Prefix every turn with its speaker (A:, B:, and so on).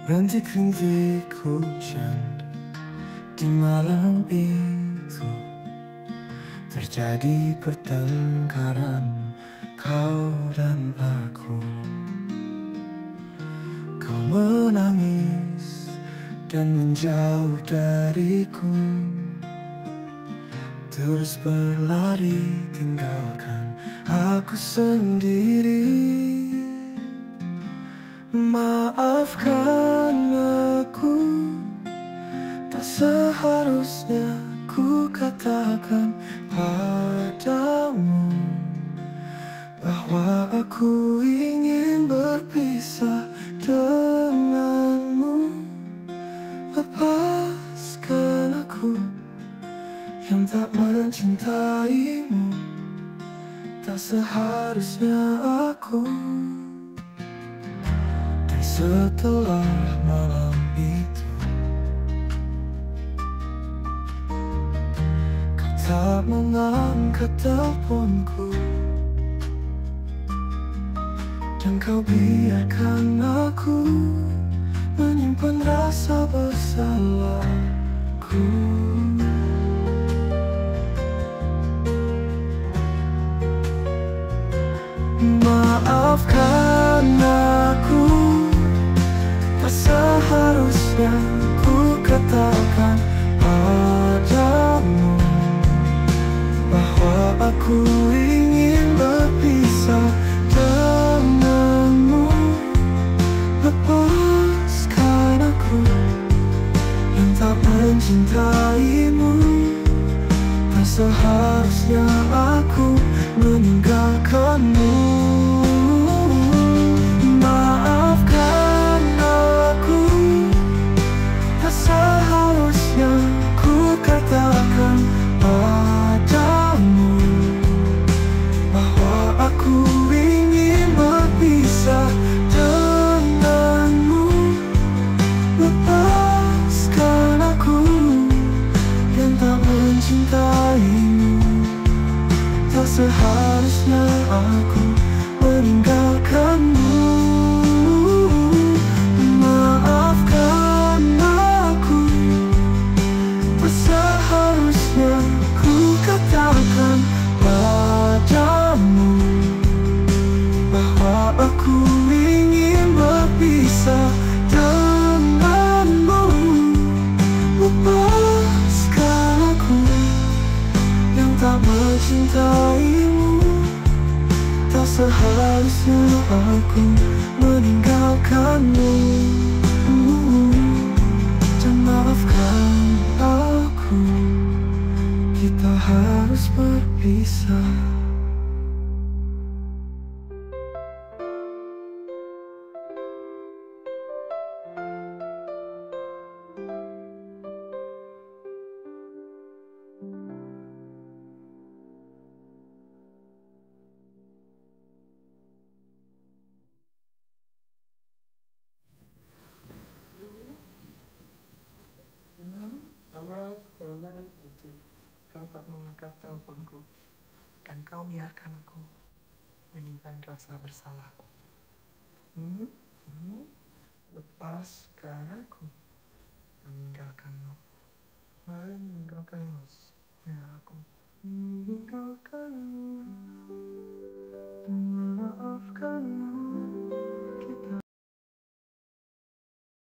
A: Rintik-rintik hujan di malam itu, terjadi pertengkaran kau dan aku. Kau menangis dan menjauh dariku, terus berlari tinggalkan aku sendiri. Maafkan aku, tak seharusnya ku katakan padamu bahwa aku ingin berpisah denganmu. Lepaskan aku yang tak mencintaimu, tak seharusnya aku. Dan setelah malam itu, kau tak mengangkat teleponku, dan kau biarkan aku menyimpan rasa bersalahku. Maafkan aku, tak seharusnya ku katakan padamu bahwa aku ingin berpisah denganmu. Lepaskan aku yang tak mencintaimu, tak seharusnya aku meninggalkanmu. Maafkan aku, tak seharusnya ku katakan padamu bahwa aku ingin berpisah denganmu. Lepaskan aku yang tak mencintaimu, tak seharusnya aku meninggalkanmu. Maafkan aku, tak seharusnya ku katakan padamu bahwa aku ingin berpisah denganmu. Lepaskan aku yang tak mencintaimu, tak seharusnya aku meninggalkanmu. Dan maafkan aku, kita harus berpisah. Awal bulan itu, kau tak mengangkat teleponku, dan kau biarkan aku menyimpan rasa bersalahku. Hmm? Hmm? Lepaskan aku, meninggalkanmu, meninggalkanmu, ya aku meninggalkanmu. Maafkanmu.